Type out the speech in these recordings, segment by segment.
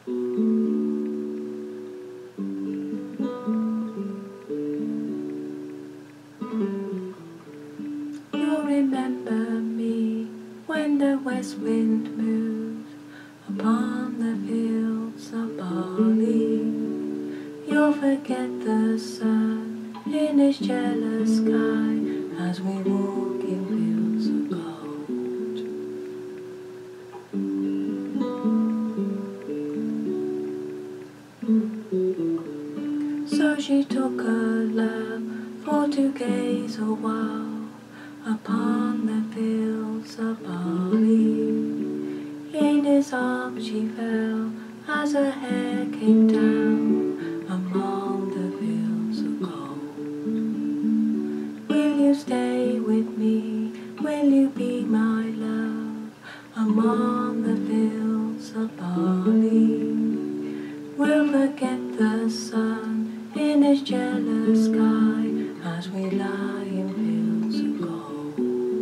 You'll remember me when the west wind moves upon the fields of barley. You'll forget the sun in his jealous sky as we walk in fields of gold. So she took her love for to gaze a while upon the fields of barley. In his arms she fell as her hair came down among the fields of gold. Will you stay with me? Will you be my love among the fields of barley? We'll forget the sun in his jealous sky as we lie in fields of gold.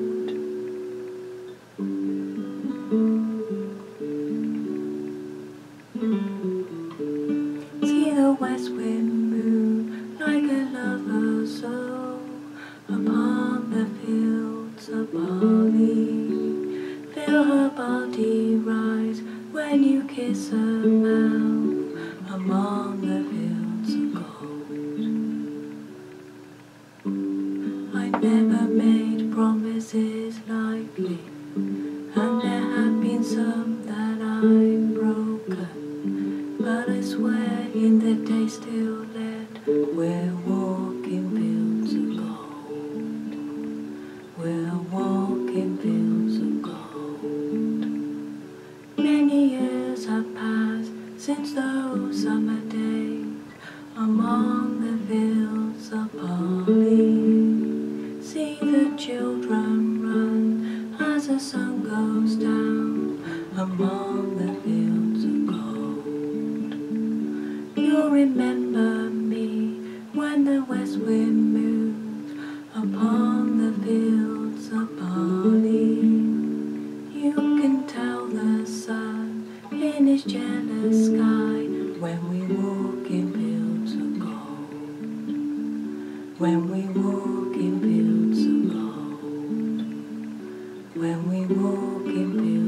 See the west wind move like a lover's soul upon the fields of barley. Feel her body rise when you kiss her mouth among the fields of gold. I never made promises lightly, and there have been some that I've broken, but I swear in the day still let we'll walk in fields of gold. We'll walk in fields of gold. Many years have passed since those summer days among the fields of barley. See the children run as the sun goes down among the fields of gold. You'll remember me when the west wind moves upon the fields of barley. You can tell the sun in his jealous sky when we walk in fields of gold. When we walk in fields of gold. When we walk in fields